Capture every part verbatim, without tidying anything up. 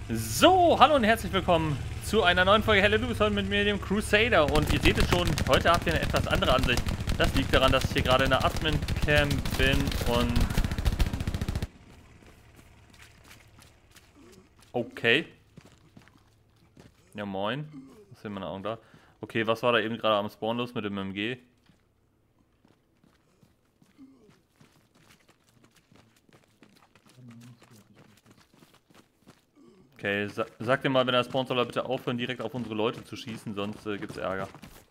So, hallo und herzlich willkommen zu einer neuen Folge Hallelujah mit mir, dem Crusader. Und ihr seht es schon, heute habt ihr eine etwas andere Ansicht. Das liegt daran, dass ich hier gerade in der Admin-Cam bin und... Okay. Ja, moin. Was sind meine Augen da? Okay, was war da eben gerade am Spawn los mit dem M G? Okay, sa sag dir mal, wenn er spawnt, soll er bitte aufhören, direkt auf unsere Leute zu schießen, sonst äh, gibt's Ärger.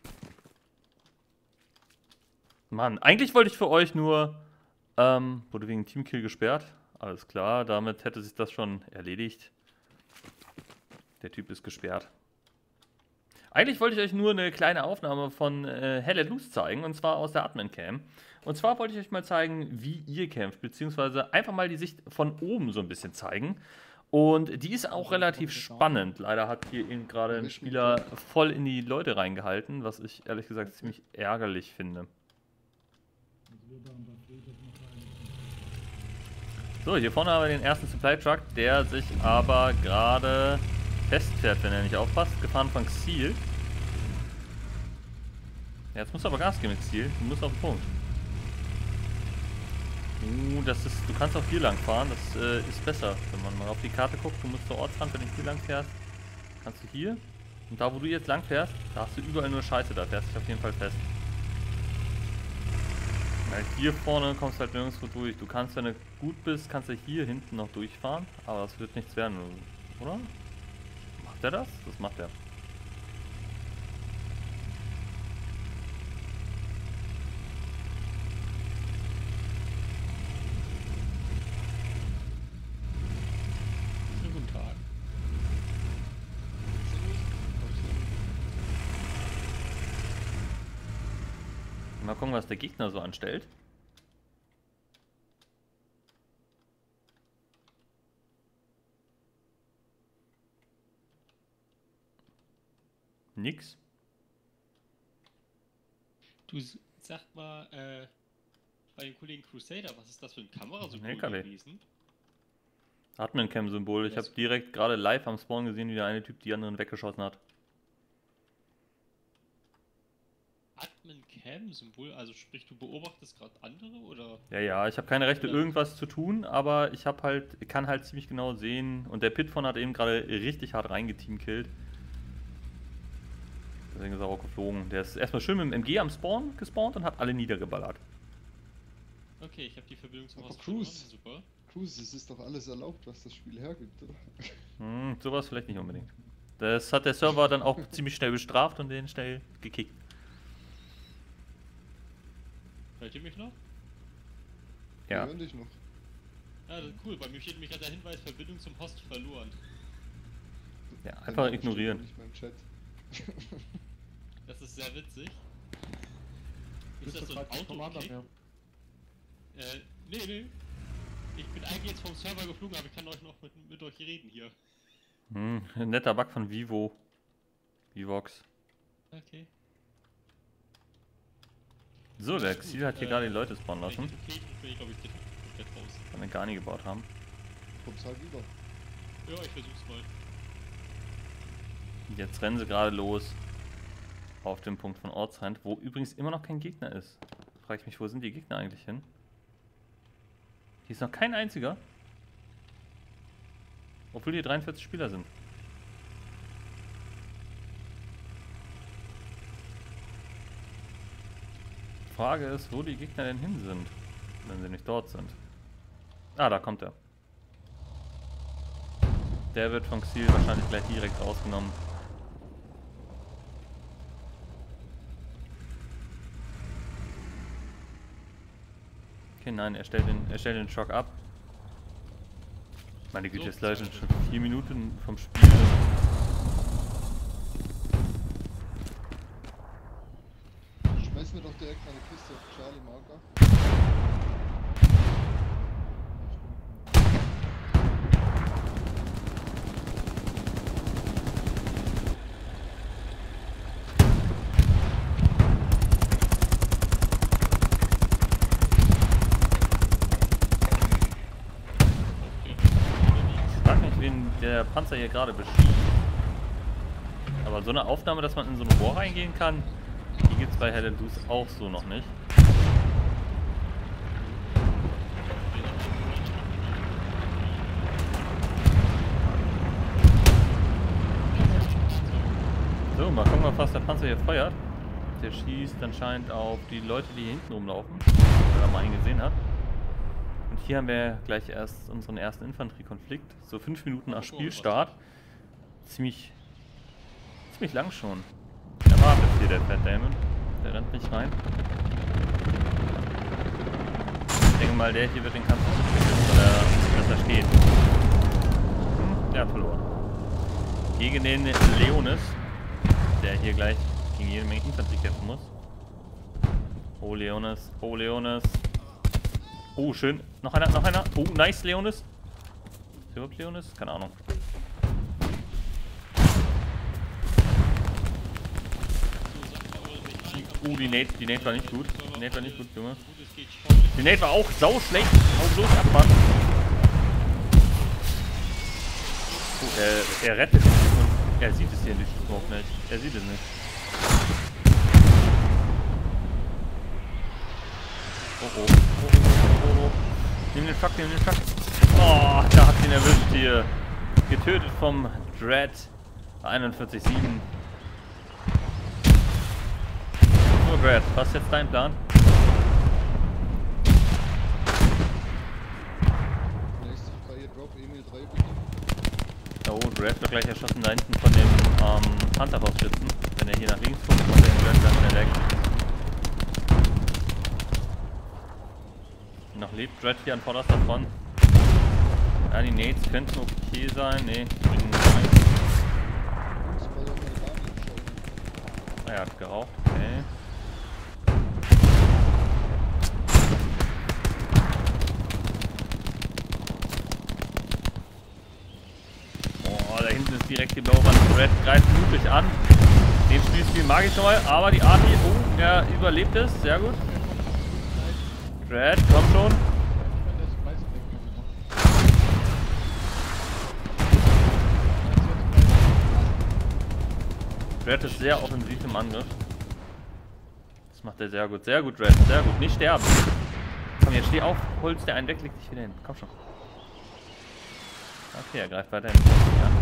Mann, eigentlich wollte ich für euch nur, ähm, wurde wegen Teamkill gesperrt. Alles klar, damit hätte sich das schon erledigt. Der Typ ist gesperrt. Eigentlich wollte ich euch nur eine kleine Aufnahme von äh, Hallelujah zeigen, und zwar aus der Admin-Cam. Und zwar wollte ich euch mal zeigen, wie ihr kämpft, beziehungsweise einfach mal die Sicht von oben so ein bisschen zeigen. Und die ist auch relativ spannend. Leider hat hier eben gerade ein Spieler voll in die Leute reingehalten, was ich ehrlich gesagt ziemlich ärgerlich finde. So, hier vorne haben wir den ersten Supply Truck, der sich aber gerade festfährt, wenn er nicht aufpasst. Gefahren von Xil. Ja, jetzt musst du aber Gas geben mit Xil. Du musst auf den Punkt. Uh, das ist, du kannst auch hier lang fahren, das äh, ist besser, wenn man mal auf die Karte guckt. Du musst zur Ortsrand, wenn du hier lang fährst, kannst du hier. Und da, wo du jetzt lang fährst, da hast du überall nur Scheiße, da fährst du dich auf jeden Fall fest. Weil hier vorne kommst du halt nirgendwo durch. Du kannst, wenn du gut bist, kannst du hier hinten noch durchfahren, aber das wird nichts werden, oder? Macht der das? Das macht er. Mal gucken, was der Gegner so anstellt. Nix. Du sag mal, äh, bei den Kollegen Crusader, was ist das für ein Kamerasymbol L K W. gewesen? Admin-Cam-Symbol. Ich habe direkt gerade live am Spawn gesehen, wie der eine Typ die anderen weggeschossen hat. Admin-Cam-Symbol, also sprich, du beobachtest gerade andere oder? Ja, ja, ich habe keine Rechte, irgendwas zu tun, aber ich habe halt, kann halt ziemlich genau sehen. Und der Pitfon hat eben gerade richtig hart reingeteamkillt. Deswegen ist er auch geflogen. Der ist erstmal schön mit dem M G am Spawn gespawnt und hat alle niedergeballert. Okay, ich habe die Verbindung zum Aber Haus Cruise. Super. Cruise, es ist doch alles erlaubt, was das Spiel hergibt, oder? Hm, sowas vielleicht nicht unbedingt. Das hat der Server dann auch ziemlich schnell bestraft und den schnell gekickt. Hört ihr mich noch? Wir Ja. hören dich noch. Ja, das ist cool, bei mir steht nämlich gerade der Hinweis, Verbindung zum Host verloren. Ja, Dein einfach Name ignorieren. steht noch nicht mal im Chat. Das ist sehr witzig. Ist Bist das du so ein gerade Commander Auto-Kick? mehr? Äh, nee, nee. Ich bin eigentlich jetzt vom Server geflogen, aber ich kann euch noch mit, mit euch reden hier. Hm, ein netter Bug von Vivo. Vivox. Okay. So, der Xil hat hier Äh, gerade die Leute spawnen lassen, Okay, ich bin, glaube ich, komplett raus. weil wir gar nie gebaut haben. Kommt's halt wieder. Ja, ich versuch's mal. Jetzt rennen sie gerade los auf dem Punkt von Ortsrand, wo übrigens immer noch kein Gegner ist. Frage ich mich, wo sind die Gegner eigentlich hin? Hier ist noch kein einziger. Obwohl hier dreiundvierzig Spieler sind. Frage ist, wo die Gegner denn hin sind, wenn sie nicht dort sind. Ah, da kommt er. Der wird von Xil wahrscheinlich gleich direkt rausgenommen. Okay, nein, er stellt den, er stellt den Truck ab. Meine Güte, So, jetzt leider zwei schon vier Minuten vom Spiel. Schmeißen wir doch direkt mal eine Kiste auf Charlie Marker. der Panzer hier gerade beschießt. Aber so eine Aufnahme, dass man in so ein Rohr reingehen kann, die gibt es bei Hell and Loose auch so noch nicht. So, mal gucken, was der Panzer hier feuert. Der schießt anscheinend auf die Leute, die hier hinten rumlaufen, wenn er mal einen gesehen hat. Und hier haben wir gleich erst unseren ersten Infanteriekonflikt. So fünf Minuten nach Spielstart. Ziemlich, ziemlich lang schon. Der wartet hier, der Fat Damon. Der rennt nicht rein. Ich denke mal, der hier wird den Kampf nicht, weil er besser steht. Hm, der hat verloren. Gegen den Leonis, der hier gleich gegen jede Menge Infanterie kämpfen muss. Oh Leonis, oh Leonis. Oh, schön. Noch einer, noch einer. Oh, nice, Leonis. Ist hier überhaupt Leonis? Keine Ahnung. Oh, die Nate, die Nate war nicht gut. Die Nate war nicht gut, Junge. Die Nate war auch sau schlecht. Hau bloß ab, Mann. Oh, er, er rettet sich und er sieht es hier in diesem Smoke nicht. Er sieht es nicht. Oh oh, oh oh, oh oh, oh. Nimm den Truck, nimm den Truck. Oh, da hat ihn erwischt hier. Getötet vom Dread einundvierzig sieben. So, Dread, was ist jetzt dein Plan? Nächste freie Drop, Emil drei bitte. Oh, Dread wird gleich erschossen da hinten von dem ähm, Panzerfaustschützen. Wenn er hier nach links guckt, kommt er den Dread dann in der Leg. Noch lebt Dread hier an vorderster Front. Ja, die Nades könnten okay sein. Ne, bringen nicht. Ah, er hat geraucht. Okay. Oh, da hinten ist direkt die blaue Wand. Dread greift mutig an. Den Spielspiel mag ich schon mal, aber die Army, oh, er überlebt es. Sehr gut. Dread, komm schon. Dread ist sehr offensiv im Angriff. Das macht er sehr gut. Sehr gut, Dread. Sehr gut. Nicht sterben. Komm, jetzt steh auf. Holst der einen weg, leg dich wieder hin. Komm schon. Okay, er greift weiterhin an.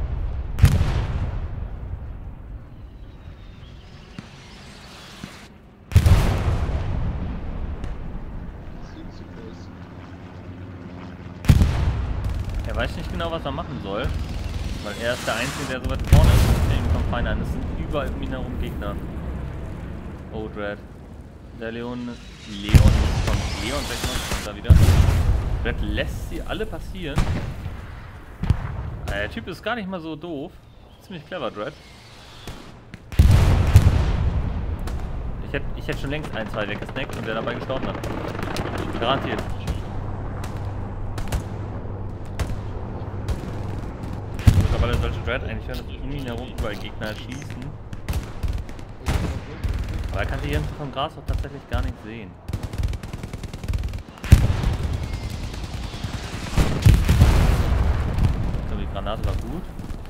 Er weiß nicht genau, was er machen soll, weil er ist der Einzige, der so weit vorne ist. Deswegen kommt Feinde an. Es sind überall um ihn herum Gegner. Oh, Dread. Der Leon. Leon kommt. Leon sechsundneunzig da wieder. Dread lässt sie alle passieren. Der Typ ist gar nicht mal so doof. Ziemlich clever, Dread. Ich hätte ich hätt schon längst ein, zwei weggesnackt und der dabei gestorben hat. Garantiert. Weil solche Dread eigentlich hören, dass um ihn herum überall Gegner schießen. Aber er kann die hier vom Gras auch tatsächlich gar nicht sehen. So, die Granate war gut.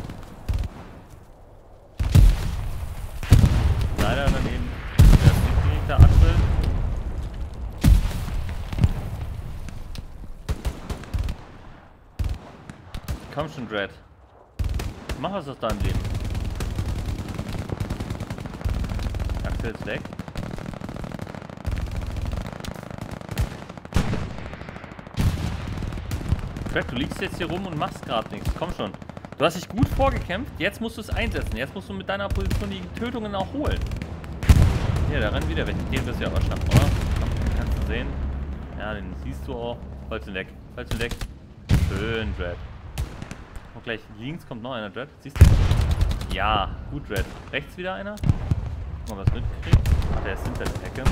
Leider daneben der direkte Axel. Komm schon, Dread. Mach was aus deinem Leben. Axel ist weg. Dread, du liegst jetzt hier rum und machst gerade nichts. Komm schon. Du hast dich gut vorgekämpft. Jetzt musst du es einsetzen. Jetzt musst du mit deiner Position die Tötungen auch holen. Hier, da rennt wieder weg. Den wirst du ja aber schaffen, oder? Komm, kannst du sehen. Ja, den siehst du auch. Holst ihn weg. Holst ihn weg. Schön, Dread. Und gleich links kommt noch einer, Dread. Siehst du? Ja, gut, Dread. Rechts wieder einer. Mal was mitkriegt. Ach, der ist hinter der Ecke.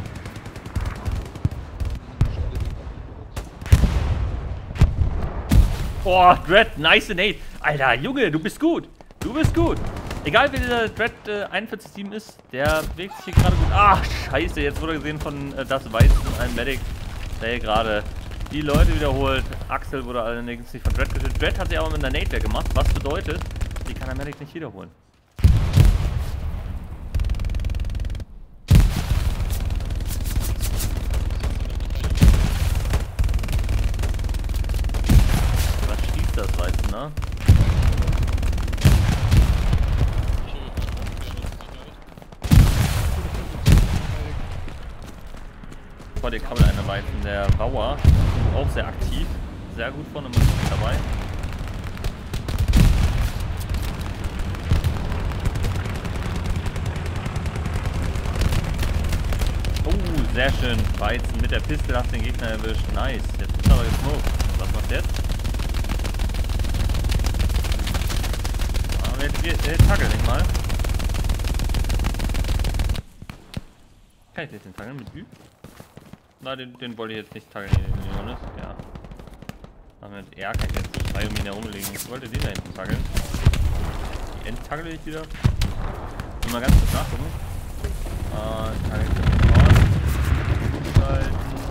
Boah, Dread, nice Nate. Alter, Junge, du bist gut. Du bist gut. Egal, wie dieser Dread äh, einundvierzig sieben ist, der bewegt sich hier gerade gut. Ach, scheiße, jetzt wurde gesehen von äh, das Weißen, ein Medic, der hier gerade Die Leute wiederholt. Axel wurde allerdings nicht von Dread getötet. Dread hat sie aber mit einer Nade gemacht, was bedeutet, die kann der Medic nicht wiederholen. Was schießt das Weizen, ne? Vor dir krabbelt einer Weizen, der Bauer, auch sehr aktiv, sehr gut vorne mit dabei. Oh, sehr schön, Weizen mit der Piste hat den Gegner erwischt, nice, jetzt ist aber gesmoked. Was macht jetzt? Aber jetzt, jetzt, jetzt tackelt ich mal. Kann ich jetzt den tackeln mit Ü? Na, den, den wollte ich jetzt nicht tackeln, Jonas. Ja. Damit R kann ich jetzt zwei um ihn herumlegen. Ich wollte den da hinten tackeln. Die enttackle ich wieder. Und mal ganz kurz nachgucken. Äh, tackel ich das mal.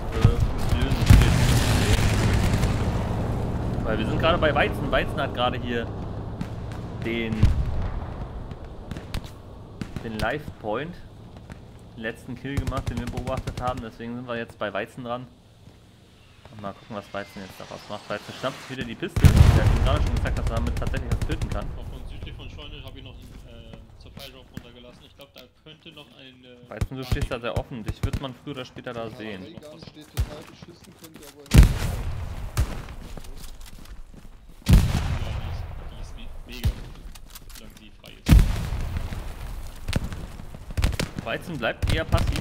Weil wir sind gerade bei Weizen. Weizen hat gerade hier den den Live Point. Letzten Kill gemacht, den wir beobachtet haben, deswegen sind wir jetzt bei Weizen dran. Und mal gucken, was Weizen jetzt daraus macht. Weizen schnappt wieder die Piste. Der hat gerade schon gesagt, dass er damit tatsächlich was töten kann. Auch von südlich von Scheune habe ich noch einen äh, Supply Drop runtergelassen. Ich glaube, da könnte noch ein. Äh, Weizen, du stehst da sehr offen. Dich wird man früher oder später da Ja, sehen. Reagan steht total beschissen, könnte aber nicht. Ja, die ist, die ist mega gut, solange sie frei ist. Weizen bleibt eher passiv.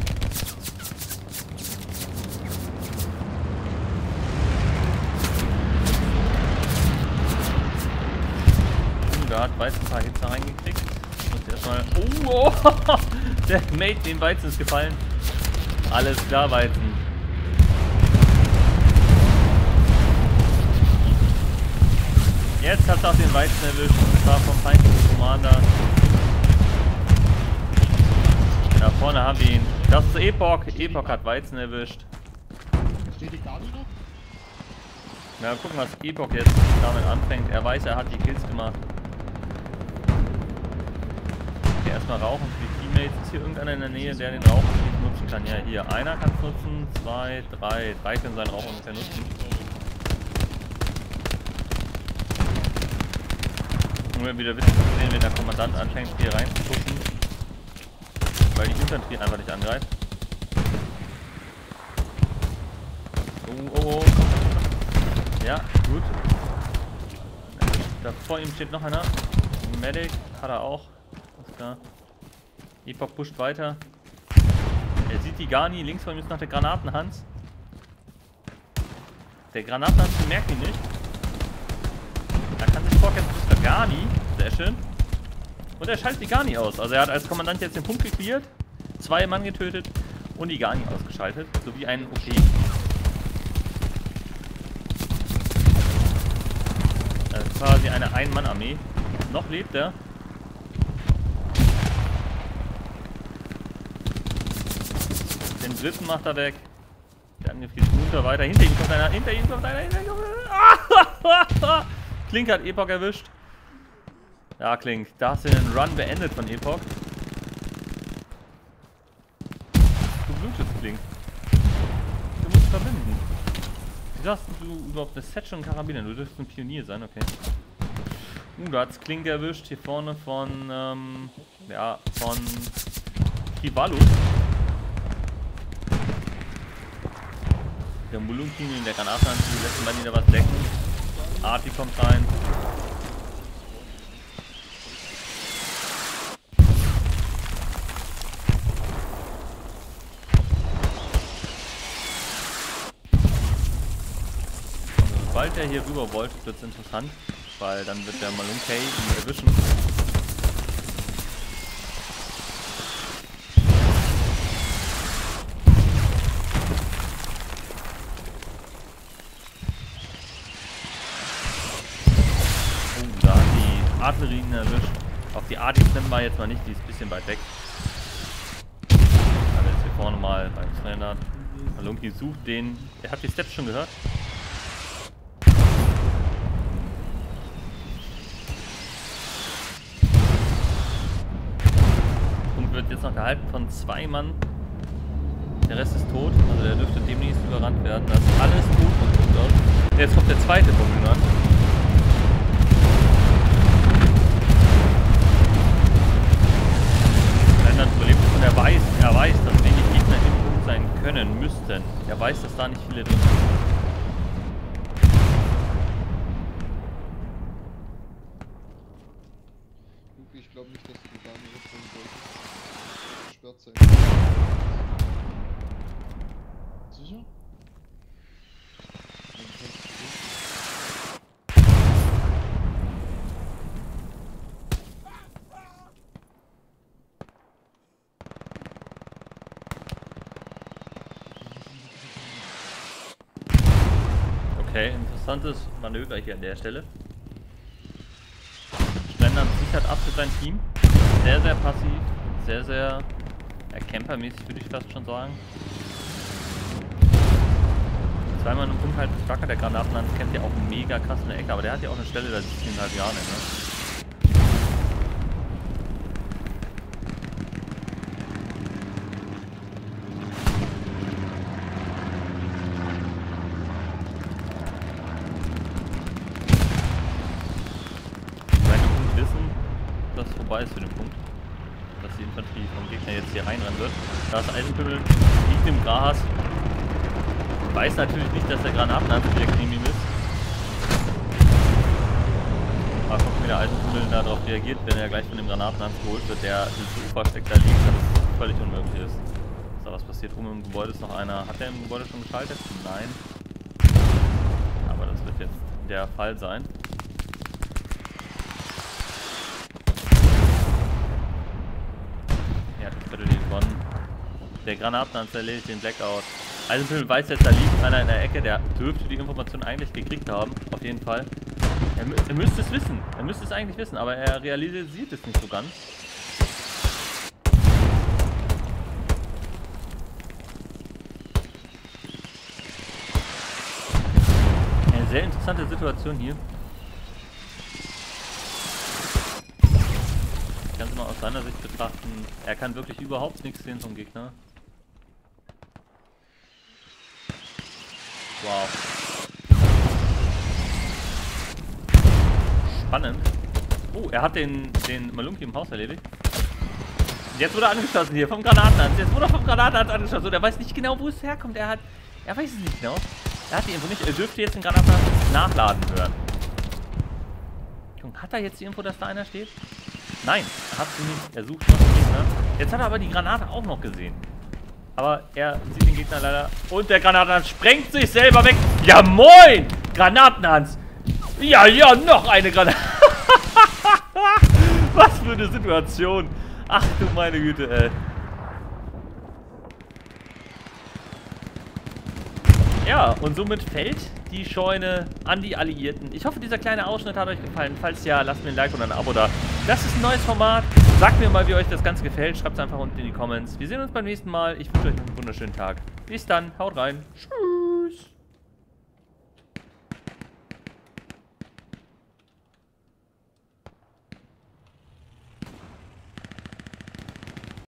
Uh, da hat Weizen ein paar Hits reingekriegt. Muss erstmal. Oh, oh, der Mate, dem Weizen ist gefallen. Alles klar, Weizen. Jetzt hat er auch den Weizen erwischt. Und zwar vom feindlichen Commander. Da vorne haben wir ihn. Das ist Epoch. Epoch hat Weizen erwischt. Steht die Gabi noch? Na, gucken, was Epoch jetzt damit anfängt. Er weiß, er hat die Kills gemacht. Okay, erstmal rauchen für die Teammates. Ist hier irgendeiner in der Nähe, der den Rauch nicht nutzen kann? Ja, hier. Einer kann es nutzen. Zwei, drei. Drei können seinen Rauch ungefähr nutzen. Nur wieder witzig zu sehen, wenn der Kommandant anfängt, hier rein zu pushen. Weil die Infanterie einfach nicht angreift. Oh, oh, oh. Ja, gut. Da vor ihm steht noch einer. Medic hat er auch. Alles klar. Epoch pusht weiter. Er sieht die Garni. Links von ihm ist noch der Granatenhans. Der Granatenhans merkt ihn nicht. Da kann sich vorkämpfen bis der Garni. Sehr schön. Und er schaltet die Garni aus. Also er hat als Kommandant jetzt den Punkt geklärt, zwei Mann getötet und die Garni ausgeschaltet, sowie einen O P. Das ist quasi eine Ein-Mann-Armee. Noch lebt er. Den dritten macht er weg. Der Angriff geht munter weiter. Hinter ihm kommt einer, hinter ihm kommt einer, hinter ihm kommt einer. Klink hat Epoch erwischt. Ja, Klink, da hast du den Run beendet von Epoch. Du blutest, Klink. Du musst verbinden. Wie hast du überhaupt eine Set schon Karabiner? Du dürftest ein Pionier sein, okay. Uh, da hat's Klink erwischt, hier vorne von, ähm, ja, von Kivalus. Der Mulunkin in der Granatenanzug lässt mal wieder was decken. Arti kommt rein. Sobald er hier rüber wollte, wird es interessant, weil dann wird der Malunkay ihn erwischen. Oh, da hat die Artillerie ihn erwischt. Auf die Arti nennen wir jetzt mal nicht, die ist ein bisschen weit weg. Also jetzt hier vorne mal beim zweihundert. Malunki sucht den. Er hat die Steps schon gehört. wird jetzt noch gehalten von zwei Mann. Der Rest ist tot, also der dürfte demnächst überrannt werden. Das ist alles tot von Punkt aus. Jetzt kommt der zweite von mir an. Wenn dann überlebt ist und er weiß, er weiß, dass wenig Gegner im Punkt sein können, müssten. Er weiß, dass da nicht viele drin sind. Ich glaube nicht, dass du da nie wechseln solltest. Gesperrt sein. Sicher? Dann kannst du gehen. Okay, interessantes Manöver hier an der Stelle. Schlendern sichert ab für sein Team. Sehr, sehr passiv. Sehr, sehr äh, campermäßig, würde ich fast schon sagen. Zweimal im Punkt halt starker. Der Granatenhans kennt ja auch mega krass in der Ecke, aber der hat ja auch eine Stelle, da sitzt viereinhalb Jahre, ne? Vorbei ist für den Punkt, dass die Infanterie vom Gegner jetzt hier reinrennen wird. Da ist Eisenpimmel, liegt im Gras. Weiß natürlich nicht, dass der Granatenhans direkt neben ihm ist. Mal gucken, wie der Eisenpimmel darauf reagiert, wenn er gleich von dem Granatenhans geholt wird, der so versteckt da liegt, dass es völlig unmöglich ist. So, was passiert? Oben im Gebäude ist noch einer. Hat der im Gebäude schon geschaltet? Nein. Aber das wird jetzt der Fall sein. Der Granatenhans erledigt den Blackout. Eisenpimmel weiß jetzt, da liegt einer in der Ecke, der dürfte die Information eigentlich gekriegt haben, auf jeden Fall. Er, er müsste es wissen, er müsste es eigentlich wissen, aber er realisiert es nicht so ganz. Eine sehr interessante Situation hier. Ich kann es mal aus seiner Sicht betrachten, er kann wirklich überhaupt nichts sehen vom Gegner. Wow. Spannend. Oh, er hat den, den Malunki im Haus erledigt. Jetzt wurde er angeschossen hier vom Granatenhans. Jetzt wurde er vom Granatenhans angeschossen. Und er weiß nicht genau, wo es herkommt. Er hat. Er weiß es nicht genau. Er hat die Info nicht. Er dürfte jetzt den Granatenhans nachladen hören. Junge, hat er jetzt die Info, dass da einer steht? Nein, er hat sie nicht. Er sucht noch den Gegner. Jetzt hat er aber die Granate auch noch gesehen. Aber er sieht den Gegner leider. Und der Granatenhans sprengt sich selber weg. Ja moin! Granatenhans! Ja, ja, noch eine Granate. Was für eine Situation. Ach du meine Güte, ey. Ja, und somit fällt die Scheune an die Alliierten. Ich hoffe, dieser kleine Ausschnitt hat euch gefallen. Falls ja, lasst mir ein Like und ein Abo da. Das ist ein neues Format. Sagt mir mal, wie euch das Ganze gefällt. Schreibt es einfach unten in die Comments. Wir sehen uns beim nächsten Mal. Ich wünsche euch einen wunderschönen Tag. Bis dann. Haut rein. Tschüss.